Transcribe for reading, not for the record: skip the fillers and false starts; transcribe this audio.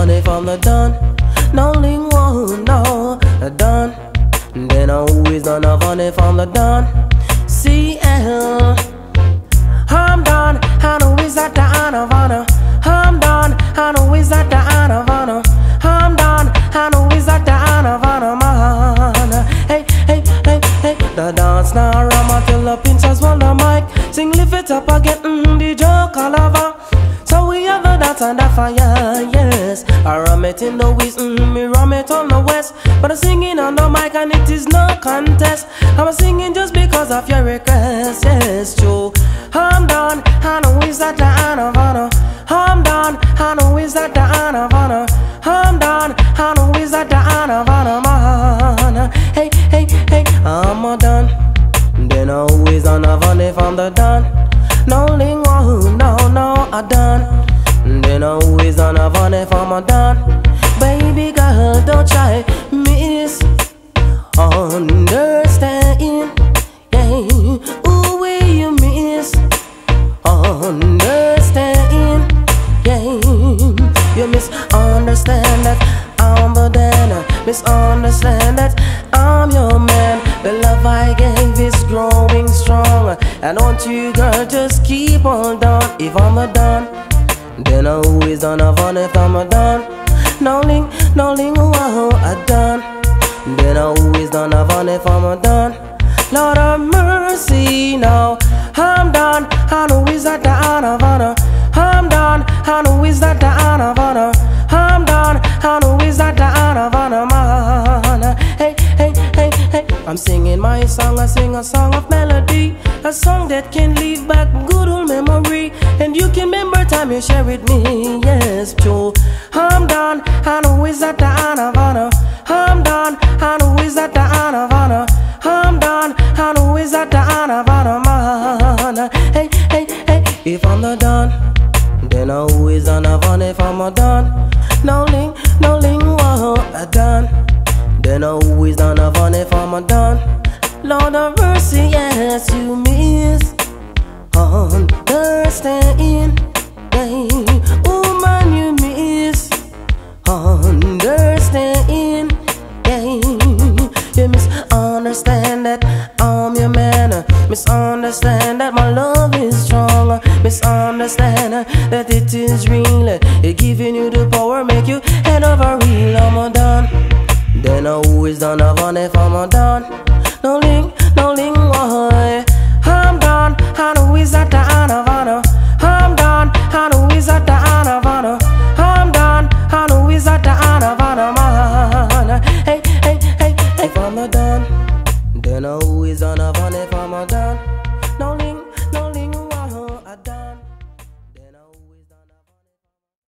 if I'm the done. No link one, no, done. Then I always done a fun if I'm the done. CL, I'm done. I know is that the Havana. I'm done. I know is that the Havana. I'm done. I know is that the Havana, man. Hey, hey, hey, hey. The dance now, Rama till the pinchers want the mic. Sing, lift it up again, the joke all over. So we have the dance and the fire, yes. I ram it in the west, me ram it on the west. But I'm singing on the mic and it is no contest. I'm singing just because of your request, yes, true. I'm done, I know is that the Havana. I'm done, I know is that the Havana. I'm done, I know is that the Havana, man. Hey, hey, hey, I'm done. Then I always on a fun if I'm the done. No link, no, no, I done. Then I always on a fun if I'm a done. Baby girl, don't try miss understanding. Yeah, ooh, will you miss understanding? Yeah, you misunderstand that I'm the dana. Misunderstand that I'm your man. The love I gave is growing strong. And don't you, girl, just keep on down. If I'm a done, then I always done a fun if I'm a done. No link, wow, I done. Then I always done a fun if I'm a done. Lord of mercy, now I'm done. I know is that the Havana. I'm done. I know is that the Havana. I'm done. I know is that the Havana, man. Hey, hey, hey, hey. I'm singing my song. I sing a song of melody, a song that can leave back good old memory. And you can remember time you share with me. Yes, true. I'm done. I know is that the Havana. I'm done. I know is that the Havana. I'm done. I know is that the Havana, man. Hey, hey, hey. If I'm the done, then I always on a fun if I'm a done. No link, wow, I done. Then I always done a fun if I'm a done. Lord of mercy, yes, you miss understanding. Yeah, woman, you miss understanding. Yeah, you misunderstand that I'm your man. Misunderstand that my love is strong. Misunderstand that it is real. It giving you the power, make you head over real. I'm a done. Then I always done a fun if I'm a done. No link, why? I'm done. I know is that the Havana. I'm done. I know is that the Havana. I'm done. I know is that the Havana, man. Hey, hey, hey, hey. If I'm a done, then I always done a fun if I'm a done.